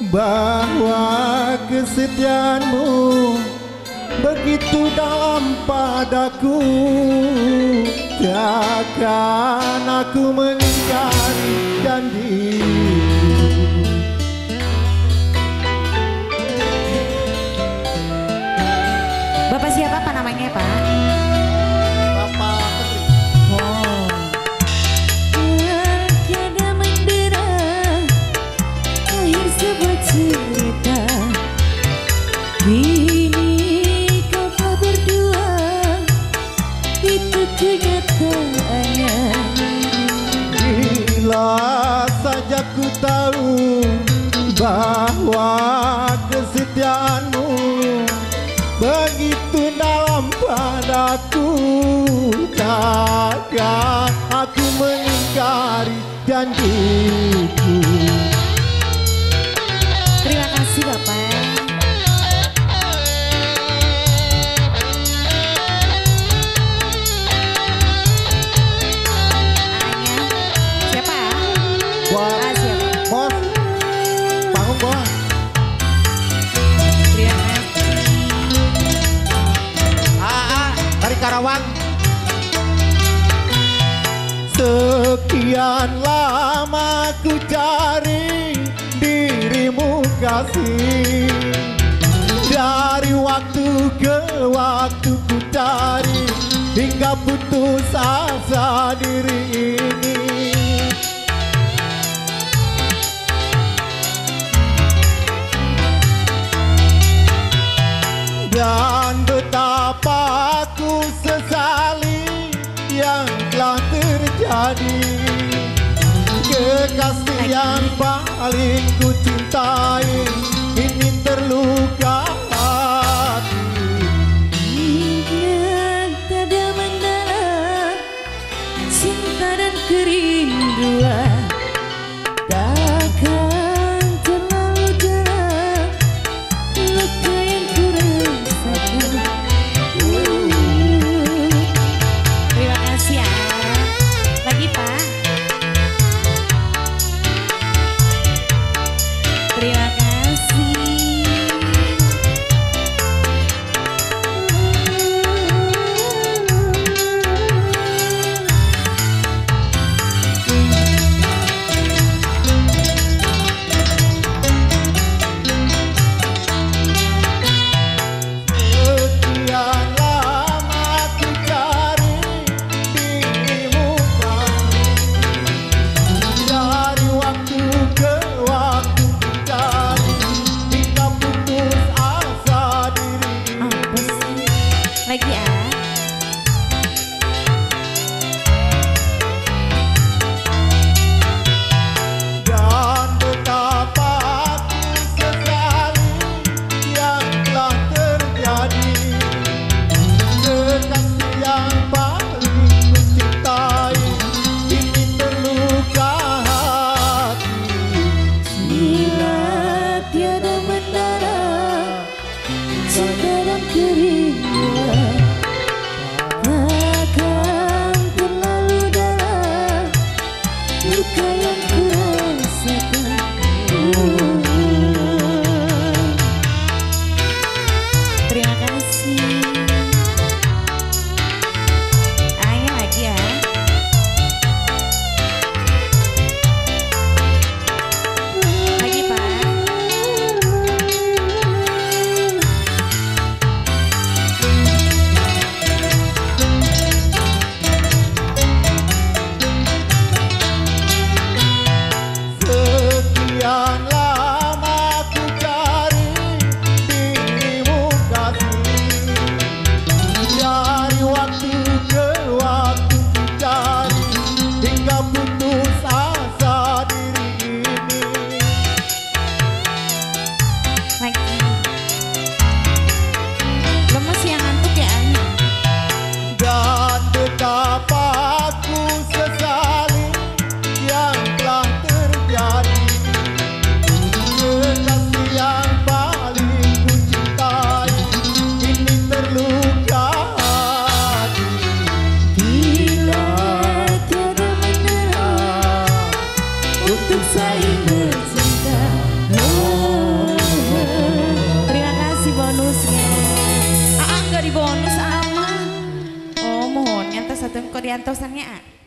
bahwa kesetiaanmu begitu dalam padaku, takkan aku mengingkari janji. Bapak siapa Pak namanya Pak? Bapak Petri. Oh. Tiada mendera, akhir sebuah cerita. Kini kau telah berdua, itu kenyataannya. Bila saja ku tahu bahwa kesetiaanmu begitu dalam padaku, takkan aku mengingkari janjiku. Terima kasih Bapak. Buat bos, bangun bos. Dari Karawang. Sekian lama ku cari dirimu kasih, dari waktu ke waktu ku cari hingga putus asa diri ini. Dan betapa aku sesali yang telah terjadi. Kekasih yang paling ku cintai ini terluka hati. Ingat tiada mendalam cinta dan kerinduan, takkan terlalu dalam luka yang ku rasakan. Terima kasih ya. Lagi Pak. Rianto Sangia.